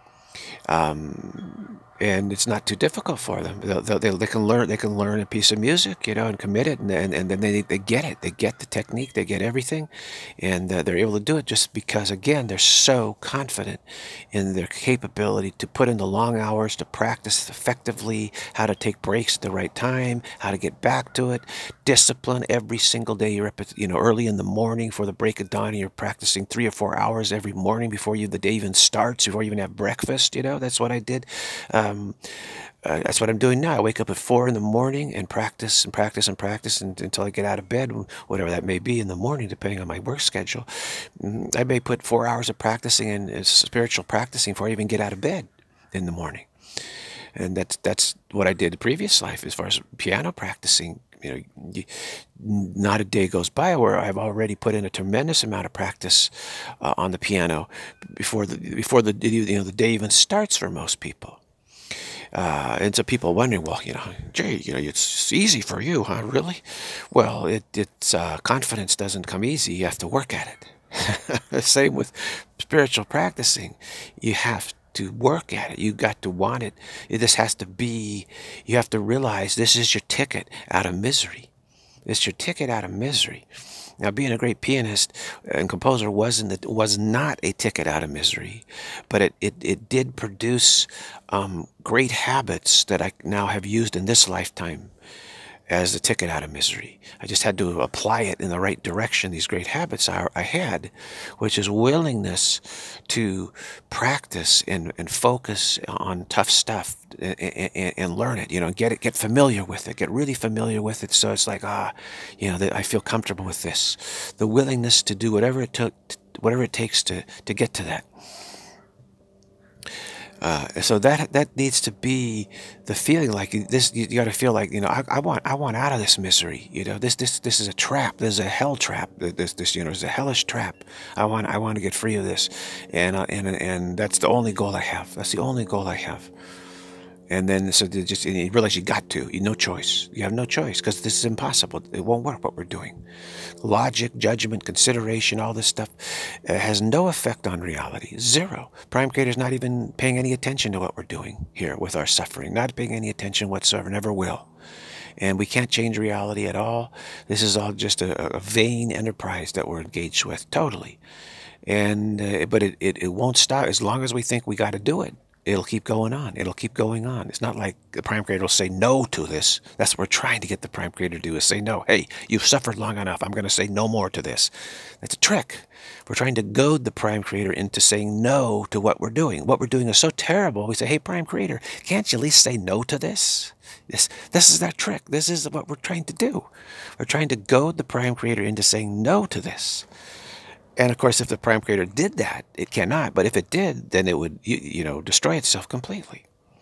And it's not too difficult for them. They can learn a piece of music, and commit it, and then they get it. They get the technique. They get everything, and they're able to do it just because, again, they're so confident in their capability to put in the long hours to practice effectively, how to take breaks at the right time, how to get back to it, discipline every single day. You're up at, early in the morning for the break of dawn, and you're practicing 3 or 4 hours every morning before the day even starts, before you even have breakfast. That's what I did. That's what I'm doing now. I wake up at 4 in the morning and practice and practice and practice until I get out of bed, whatever that may be in the morning, depending on my work schedule. I may put 4 hours of practicing and spiritual practicing before I even get out of bed in the morning. And that's what I did the previous life as far as piano practicing. Not a day goes by where I've already put in a tremendous amount of practice on the piano before the day even starts for most people. And so people are wondering, well, Jay, it's easy for you, huh? Really? Well, it's confidence doesn't come easy. You have to work at it. Same with spiritual practicing. You have to work at it. You got to want it. This has to be, you have to realize this is your ticket out of misery. It's your ticket out of misery. Now, being a great pianist and composer was not a ticket out of misery, but it did produce great habits that I now have used in this lifetime. as the ticket out of misery. I just had to apply it in the right direction, these great habits I had, which is willingness to practice and focus on tough stuff and learn it, get familiar with it, get really familiar with it. So it's like, I feel comfortable with this. The willingness to do whatever it takes to get to that. So that needs to be the feeling. Like this, you got to feel like, I want out of this misery. This is a trap. This is a hell trap. This is a hellish trap. I want to get free of this, and that's the only goal I have. That's the only goal I have. And then so and you realize you got to. No choice. You have no choice because this is impossible. It won't work what we're doing. Logic, judgment, consideration, all this stuff has no effect on reality. Zero. Prime Creator's not even paying any attention to what we're doing here with our suffering. Not paying any attention whatsoever. Never will. And we can't change reality at all. This is all just a vain enterprise that we're engaged with. Totally. And but it won't stop as long as we think we got to do it. It'll keep going on. It'll keep going on. It's not like the Prime Creator will say no to this. That's what we're trying to get the Prime Creator to do, is say no. Hey, you've suffered long enough. I'm going to say no more to this. That's a trick. We're trying to goad the Prime Creator into saying no to what we're doing. What we're doing is so terrible. We say, hey, Prime Creator, can't you at least say no to this? This is that trick. This is what we're trying to do. We're trying to goad the Prime Creator into saying no to this. And of course, if the Prime Creator did that, it cannot. But if it did, then it would, destroy itself completely.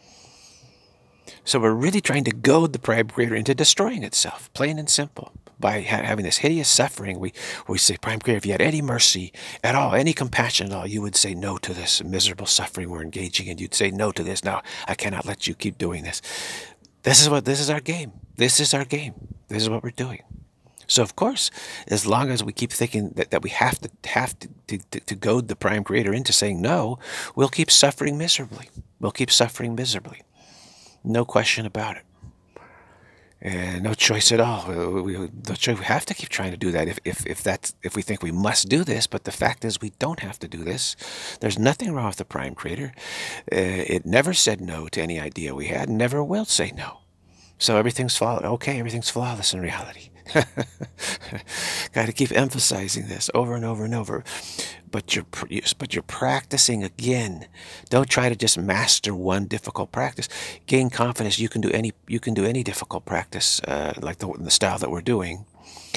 So we're really trying to goad the Prime Creator into destroying itself, plain and simple. By having this hideous suffering, we say, Prime Creator, if you had any mercy at all, any compassion at all, you would say no to this miserable suffering we're engaging in. You'd say no to this. Now, I cannot let you keep doing this. This is our game. This is our game. This is what we're doing. So of course, as long as we keep thinking that we have to goad the Prime Creator into saying no, we'll keep suffering miserably. We'll keep suffering miserably. No question about it. And no choice at all. We have to keep trying to do that if we think we must do this. But the fact is, we don't have to do this. There's nothing wrong with the Prime Creator. It never said no to any idea we had, and never will say no. So everything's flawless in reality. Got to keep emphasizing this over and over and over. But you're practicing again. Don't try to just master one difficult practice. Gain confidence. You can do any difficult practice, like the style that we're doing.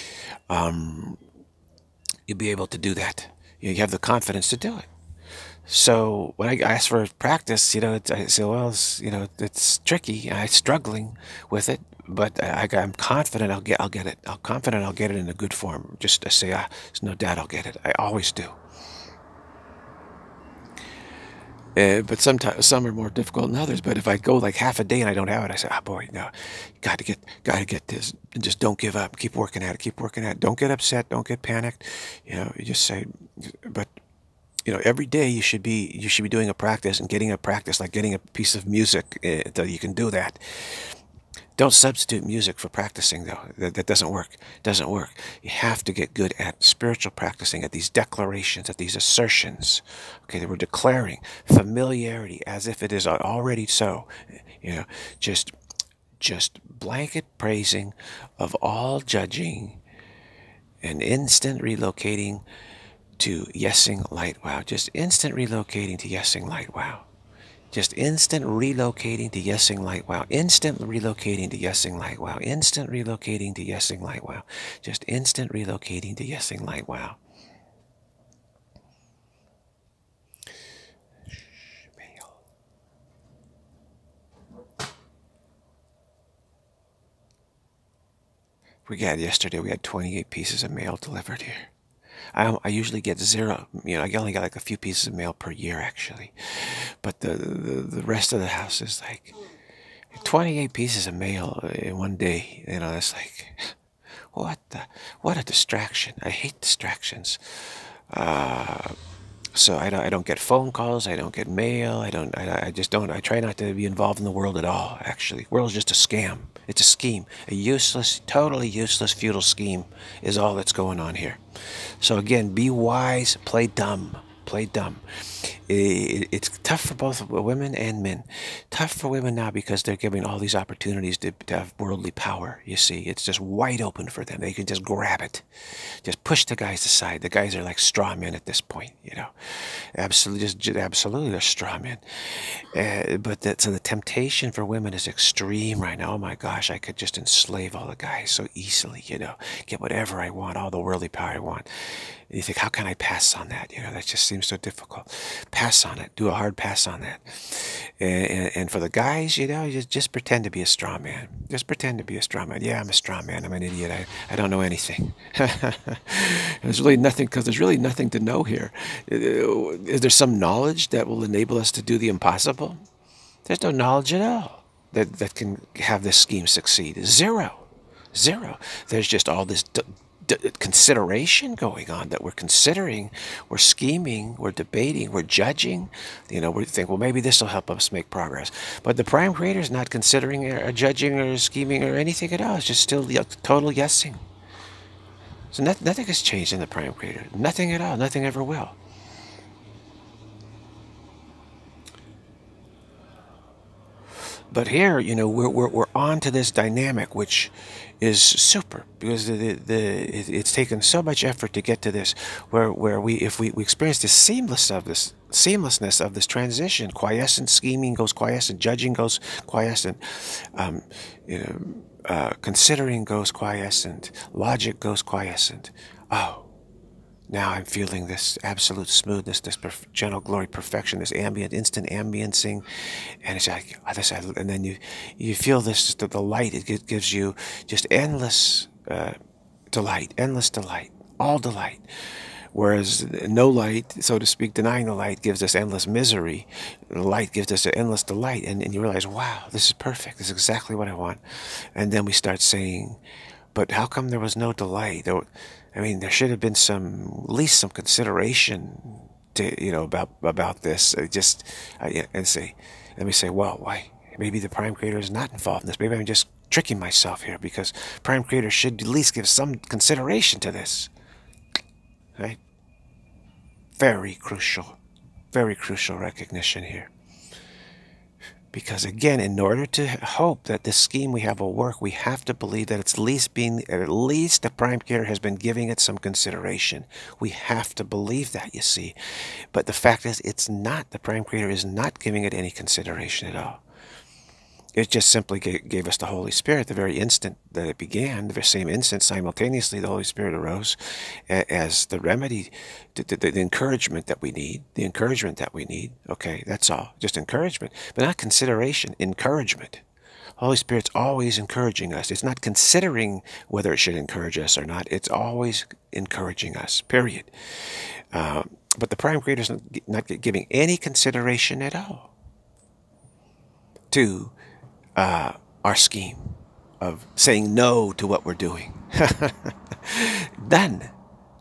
You'll be able to do that. You have the confidence to do it. So when I ask for practice, I say, well, it's tricky. I'm struggling with it, but I'm confident I'll get it. I'm confident I'll get it in a good form. Just to say, there's no doubt I'll get it. I always do. But sometimes some are more difficult than others. But if I go like half a day and I don't have it, I say, boy, no, got to get this. And just don't give up. Keep working at it. Keep working at it. Don't get upset. Don't get panicked. You just say, but. Every day you should be doing a practice and getting a practice, like getting a piece of music, that you can do that. Don't substitute music for practicing, though. That doesn't work. Doesn't work. You have to get good at spiritual practicing, at these declarations, at these assertions. Okay, that we're declaring familiarity as if it is already so. Just blanket praising of all judging and instant relocating to yesing light wow. Just instant relocating to yesing light wow. Just instant relocating to yesing light wow. Instant relocating to yesing light wow. Instant relocating to yesing light wow. Just instant relocating to yesing light wow. Yesterday we had 28 pieces of mail delivered here. I usually get 0. I only got like a few pieces of mail per year, actually. But the rest of the house is like 28 pieces of mail in one day. It's like, what a distraction. I hate distractions. So I don't get phone calls. I don't get mail. I just don't. I try not to be involved in the world at all, actually. The world is just a scam. It's a scheme. A useless, totally useless, futile scheme is all that's going on here. So again, be wise, play dumb. play dumb. It's tough for both women and men. Tough for women now because they're giving all these opportunities to have worldly power. You see, it's just wide open for them. They can just grab it, just push the guys aside. The guys are like straw men at this point, you know. Absolutely, just absolutely, they're straw men. So the temptation for women is extreme right now. Oh my gosh, I could just enslave all the guys so easily, you know, get whatever I want, all the worldly power I want. And you think, how can I pass on that? You know, that just seems so difficult. Pass on it. Do a hard pass on that. And for the guys, you know, just pretend to be a straw man. Just pretend to be a straw man. Yeah, I'm a straw man. I'm an idiot. I don't know anything. There's really nothing, because there's really nothing to know here. Is there some knowledge that will enable us to do the impossible? There's no knowledge at all that can have this scheme succeed. Zero. Zero. There's just all this consideration going on that we're considering, we're scheming, we're debating, we're judging. You know, we think, well, maybe this will help us make progress. But the Prime Creator is not considering or judging or scheming or anything at all. It's just still total guessing. So nothing has changed in the Prime Creator. Nothing at all. Nothing ever will. But here, you know, we're on to this dynamic, which is super, because it's taken so much effort to get to this, where if we experience the seamlessness of this transition, quiescent scheming goes quiescent, judging goes quiescent, you know, considering goes quiescent, logic goes quiescent. Oh. Now I'm feeling this absolute smoothness, this gentle glory, perfection, this ambient, instant ambience,ing, and it's like this. And then you feel this, the light. It gives you just endless delight, endless delight, all delight. Whereas no light, so to speak, denying the light gives us endless misery. The light gives us an endless delight, and you realize, wow, this is perfect. This is exactly what I want. And then we start saying, but how come there was no delight? I mean, there should have been at least some consideration to, you know, about this. Let me say, well, why? Maybe the Prime Creator is not involved in this. Maybe I'm just tricking myself here, because Prime Creator should at least give some consideration to this. Right? Very crucial recognition here. Because again, in order to hope that this scheme we have will work, we have to believe that at least the Prime Creator has been giving it some consideration. We have to believe that, you see. But the fact is, it's not. The Prime Creator is not giving it any consideration at all. It just simply gave us the Holy Spirit the very instant that it began, the very same instant, simultaneously the Holy Spirit arose as the remedy, the encouragement that we need, Okay, that's all, just encouragement, but not consideration, encouragement. Holy Spirit's always encouraging us. It's not considering whether it should encourage us or not. It's always encouraging us, period. But the Prime Creator's not giving any consideration at all to our scheme of saying no to what we're doing. None.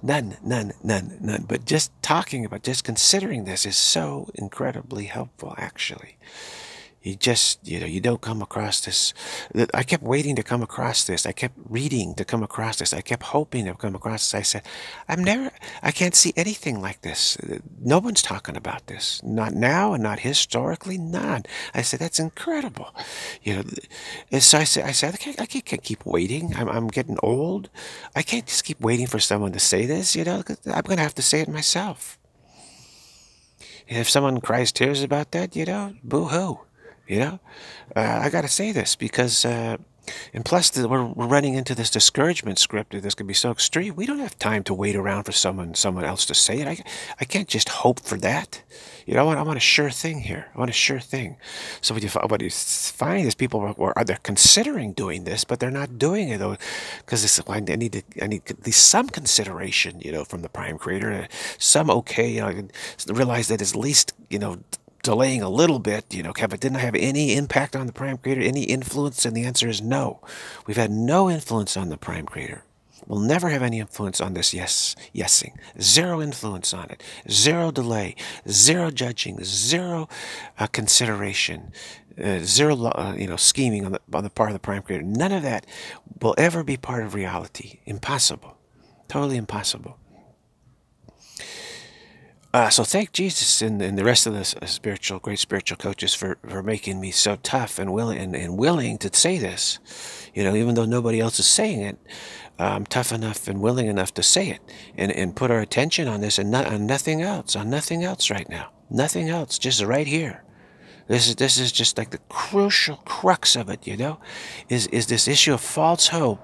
But just talking about, just considering this is so incredibly helpful, actually. You just, you know, you don't come across this. I kept waiting to come across this. I kept reading to come across this. I kept hoping to come across this. I said, I can't see anything like this. No one's talking about this. Not now and not historically, none. I said, that's incredible. You know, and so I said, I can't keep waiting. I'm getting old. I can't just keep waiting for someone to say this, you know, 'cause I'm going to have to say it myself. And if someone cries tears about that, you know, boo-hoo. You know, I got to say this because, and plus we're running into this discouragement script that this could be so extreme. We don't have time to wait around for someone else to say it. I can't just hope for that. You know, I want a sure thing here. I want a sure thing. So what you find is people are they're considering doing this, but they're not doing it though, because I need at least some consideration, you know, from the Prime Creator, some okay, you know, realize that at least, you know, delaying a little bit, you know, but didn't have any impact on the Prime Creator, any influence? And the answer is no. We've had no influence on the Prime Creator. We'll never have any influence on this yesing. Zero influence on it. Zero delay. Zero judging. Zero consideration. Zero, you know, scheming on the part of the Prime Creator. None of that will ever be part of reality. Impossible. Totally impossible. So thank Jesus and the rest of the great spiritual coaches for making me so tough and willing to say this. You know, even though nobody else is saying it, I'm tough enough and willing enough to say it and put our attention on this and not on nothing else right now. Nothing else, just right here. This is just like the crucial crux of it, you know, is this issue of false hope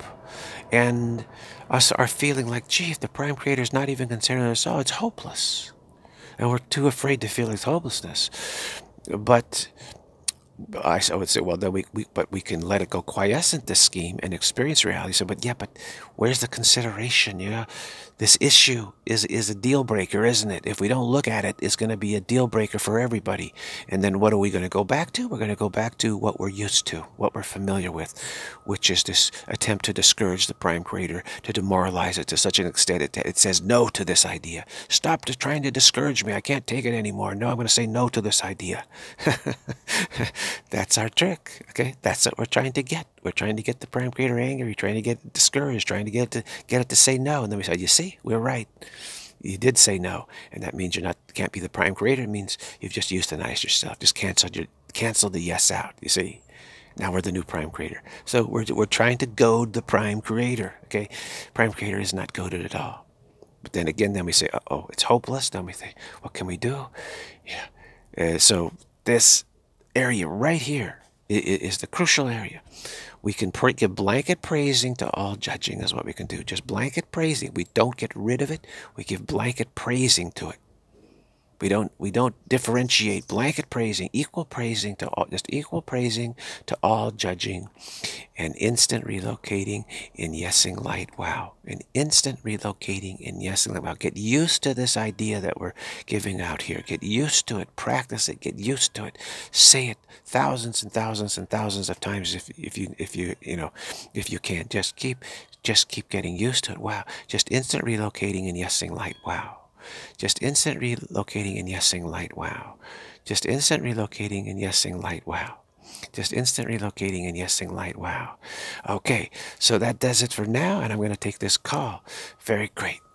and us are feeling like, gee, if the Prime Creator is not even considering us, oh, it's hopeless. And we're too afraid to feel its hopelessness. But I would say, well, then but we can let it go quiescent, this scheme, and experience reality. So, but yeah, but where's the consideration? You know, this issue is a deal breaker, isn't it? If we don't look at it, it's going to be a deal breaker for everybody. And then what are we going to go back to? We're going to go back to what we're used to, what we're familiar with, which is this attempt to discourage the Prime Creator, to demoralize it to such an extent it says no to this idea. Stop trying to discourage me. I can't take it anymore. No, I'm going to say no to this idea. That's our trick, okay? That's what we're trying to get. We're trying to get the Prime Creator angry, trying to get it discouraged, trying to get it to say no. And then we say, you see, we're right. You did say no, and that means you're not can't be the Prime Creator. It means you've just euthanized yourself, just canceled the yes out. You see, now we're the new Prime Creator. So we're trying to goad the Prime Creator. Okay, Prime Creator is not goaded at all. But then again, then we say, oh, it's hopeless. Then we think, what can we do? Yeah. So this area right here is the crucial area. We can give blanket praising to all judging is what we can do. Just blanket praising. We don't get rid of it. We give blanket praising to it. We don't differentiate. Blanket praising, equal praising to all, just equal praising to all judging, and instant relocating in yesing light. Wow, an instant relocating in yesing light. Wow, get used to this idea that we're giving out here. Get used to it. Practice it. Get used to it. Say it thousands and thousands and thousands of times if you can. Just keep getting used to it. Wow, just instant relocating in yesing light. Wow. Just instant relocating and yesing light, wow. Just instant relocating and yesing light, wow. Just instant relocating and yesing light, wow. Okay, so that does it for now, and I'm going to take this call. Very great.